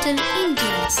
little Indians.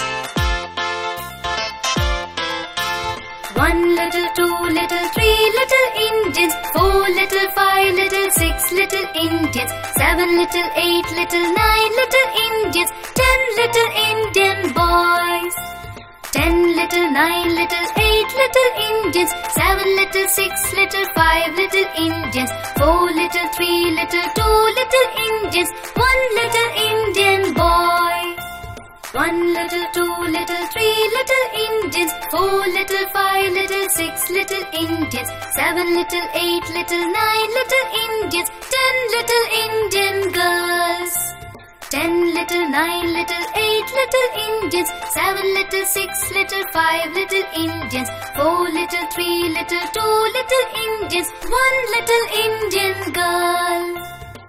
1 little, 2 little, 3 little Indians. 4 little, 5 little, 6 little Indians. 7 little, 8 little, 9 little Indians. 10 little Indian boys. 10 little, 9 little, 8 little Indians. 7 little, 6 little, 5 little Indians. 4 little, 3 little, 2 little Indians. 1 little Indian boy. 1 little, 2 little, 3 little Indians. 4 little, 5 little, 6 little Indians. 7 little, 8 little, 9 little Indians. 10 little Indian girls. 10 little, 9 little, 8 little Indians. 7 little, 6 little, 5 little Indians. 4 little, 3 little, 2 little Indians. 1 little Indian girl.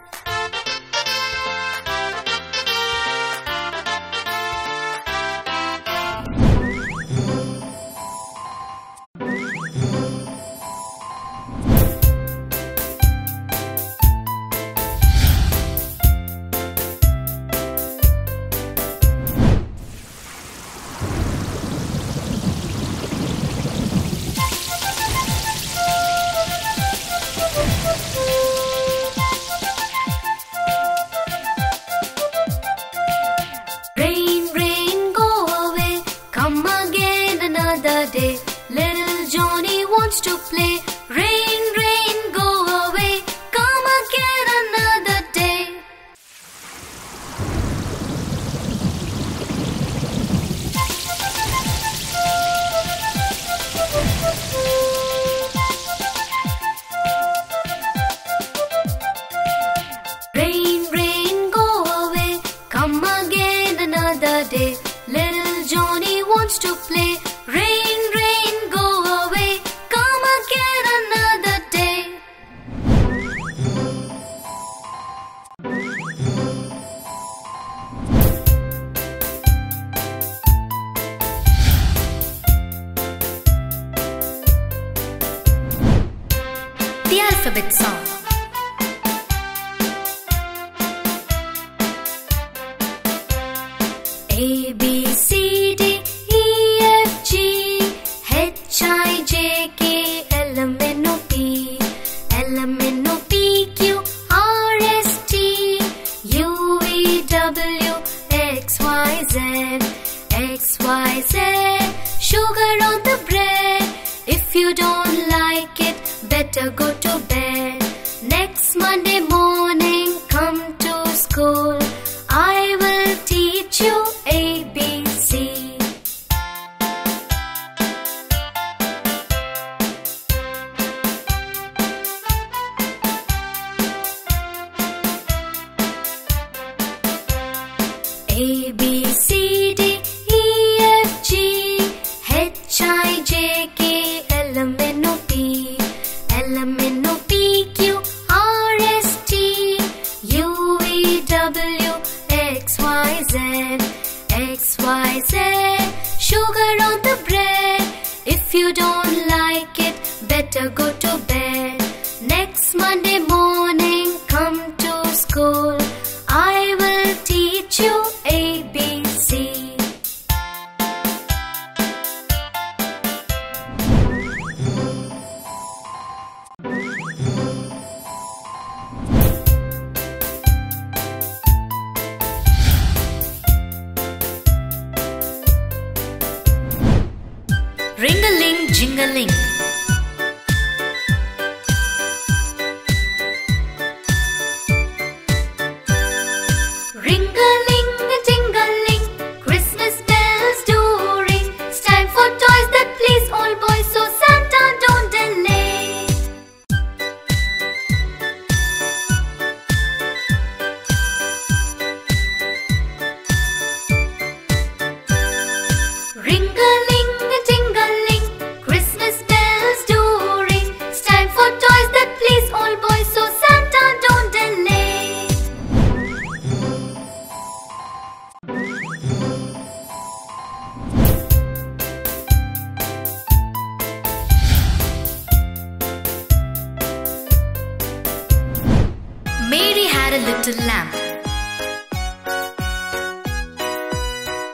To play. Rain, rain, go away. Come again another day. Rain, rain, go away. Come again another day. Little Johnny wants to play. Rain, rain, go away. Come again another day. The alphabet song. A, B, C, D, E, F, G, H, I, J, K, L, M, N, O, P, L, M, N, O, P, Q, R, S, T, U, V, W, X, Y, Z, X, Y, Z. Sugar on the bread. If you don't like it, better go to bed. Next Monday morning, come to school. I will teach you A, B, C. A, B, C, D, E, F, G, H, I, J, K, L, M, N, O, P, L, M, N, O, P, Q, R, S, T, U, V, W, X, Y, Z, X, Y, Z. Sugar on the bread. If you don't like it, better go to bed. Next Monday morning, come to school. I will teach you A, B, C. Ring-a-ling, jing-a-ling. Ring-a-ling, jing-a-ling, Christmas bells do ring. It's time for toys that please all boys, so Santa don't delay. Ring-a-ling, jing-a-ling, Christmas bells do ring. It's time for toys that please all boys, so Santa don't delay. Mary had a little lamb.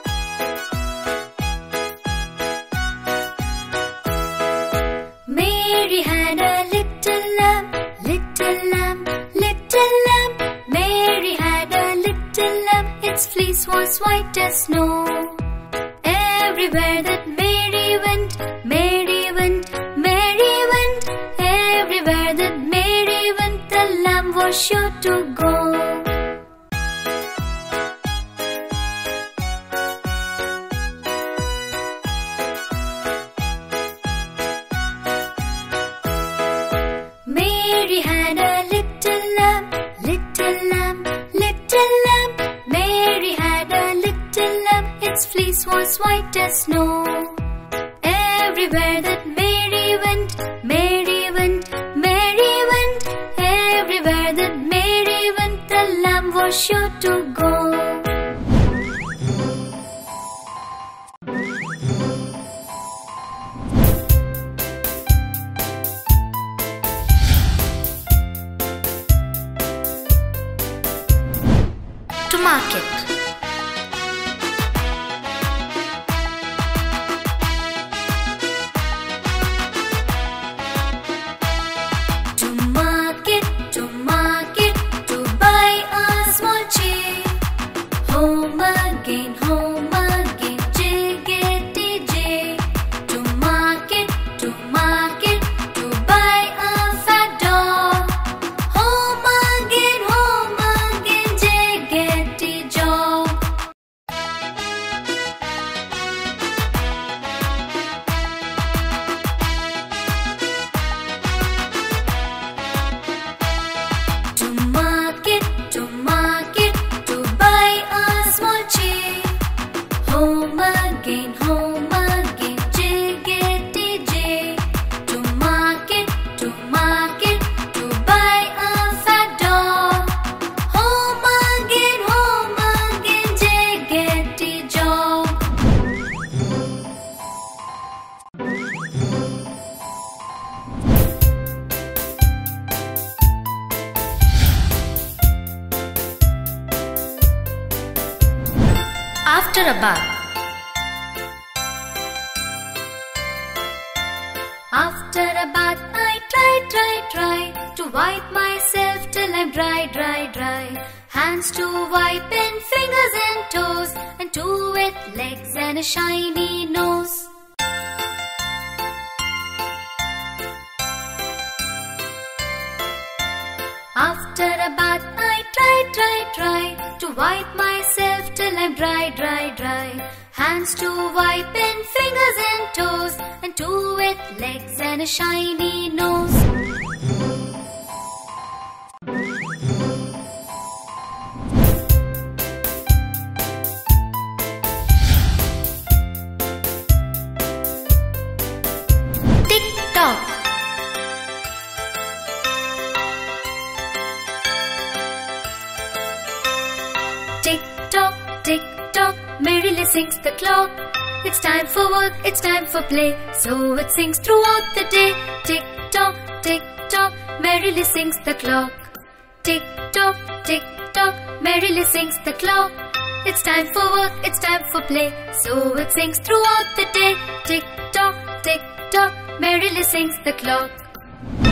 fleece was white as snow. Everywhere that Mary went, Mary went, Mary went. Everywhere that Mary went, the lamb was sure to go. Mary had a little lamb, little lamb, little lamb. Mary had a little lamb, its fleece was white as snow. Everywhere that Mary went, Mary went, Mary went. Everywhere that Mary went, the lamb was sure to go. To market. To buy a small chair. Home again, jiggity jay. To market, to buy a fat dog. Home again, jiggity jog. To buy a small chair. Home again, jiggity jay. To market, to buy a fat dog. Home again, jiggity jog. After a bath. After a bath, I try to wipe myself till I'm dry. Hands to wipe and fingers and toes, and 2 wet legs and a shiny nose. After a bath, I try to wipe myself till I'm dry. Hands to wipe and fingers and toes, and 2 wet legs and a shiny nose. Tick-tock. Tick-tock, merrily sings the clock. It's time for work, it's time for play, so it sings throughout the day. Tick-tock, merrily sings the clock. Tick-tock, merrily sings the clock. It's time for work, it's time for play, so it sings throughout the day. Tick-tock, merrily sings the clock.